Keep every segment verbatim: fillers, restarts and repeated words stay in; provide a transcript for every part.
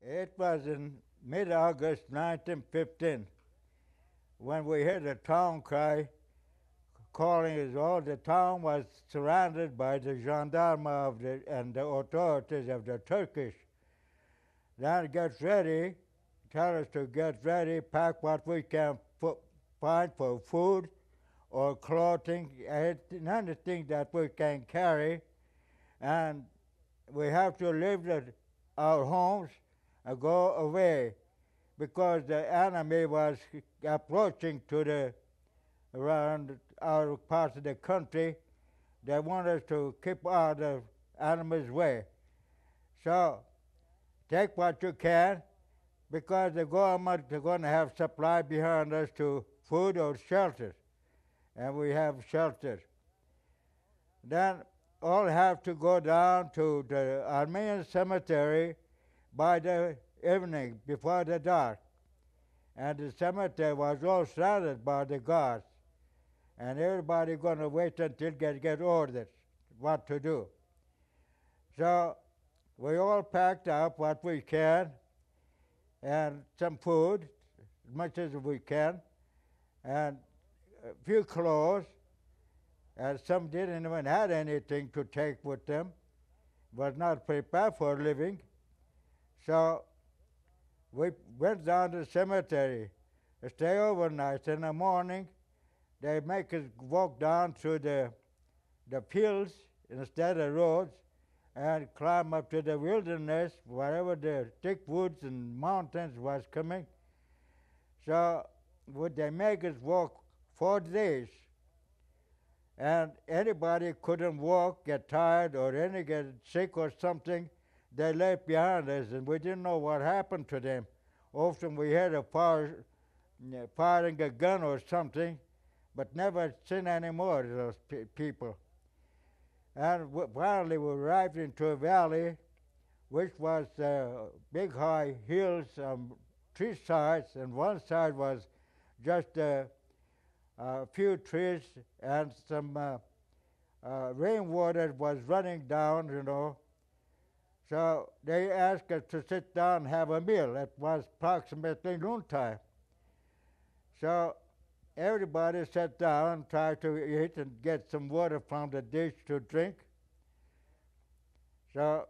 It was in mid-August nineteen fifteen when we heard a town cry calling us all. The town was surrounded by the gendarme of the, and the authorities of the Turkish. Then get ready, tell us to get ready, pack what we can find for food or clothing, anything that we can carry, and we have to leave the, our homes and go away because the enemy was approaching to the around our part of the country. They want us to keep out of enemy's way. So take what you can, because the government is going to have supply behind us to food or shelter, and we have shelter. Then all have to go down to the Armenian cemetery by the evening before the dark, and the cemetery was all surrounded by the guards, and everybody going to wait until get get orders what to do. So we all packed up what we can and some food, as much as we can, and a few clothes, and some didn't even have anything to take with them, was not prepared for living. So we went down to the cemetery, stay overnight. In the morning, they make us walk down through the, the fields instead of roads and climb up to the wilderness, wherever the thick woods and mountains was coming. So would they make us walk four days, and anybody couldn't walk, get tired, or any get sick or something, they left behind us, and we didn't know what happened to them. Often we heard of fire, firing a gun or something, but never seen any more of those pe people. And finally we arrived into a valley, which was uh, big high hills on three sides, and one side was just uh, a few trees and some uh, uh, rainwater was running down, you know. So they asked us to sit down and have a meal. It was approximately noontime. So everybody sat down and tried to eat and get some water from the dish to drink. So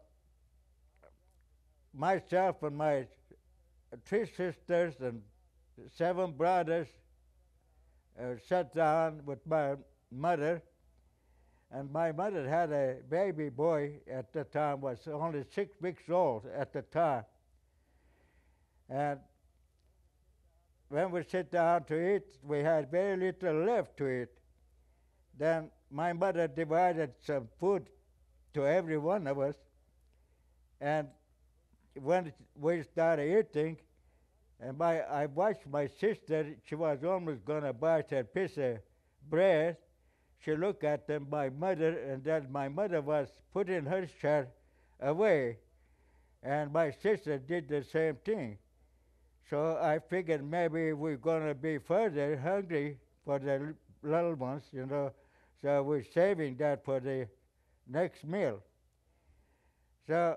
myself and my three sisters and seven brothers uh, sat down with my mother. And my mother had a baby boy at the time, was only six weeks old at the time. And when we sit down to eat, we had very little left to eat. Then my mother divided some food to every one of us. And when we started eating, and my, I watched my sister, she was almost going to bite a piece of bread. She looked at them, my mother, and then my mother was putting her share away, and my sister did the same thing. So I figured maybe we're going to be further hungry for the little ones, you know, so we're saving that for the next meal. So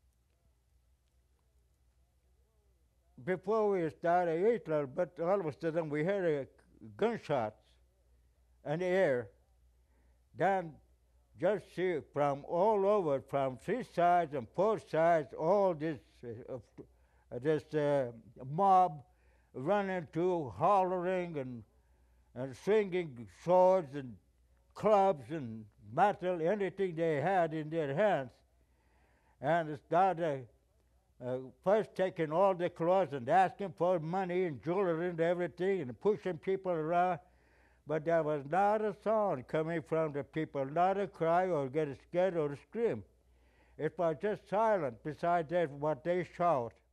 before we started eating a little bit, all of a sudden we heard a gunshots in the air. Then just see from all over, from three sides and four sides, all this uh, uh, this uh, mob running to, hollering and, and swinging swords and clubs and metal, anything they had in their hands. And started uh, first taking all the clothes and asking for money and jewelry and everything and pushing people around. But there was not a sound coming from the people, not a cry or get scared or scream. It was just silent. Besides that, what they shout.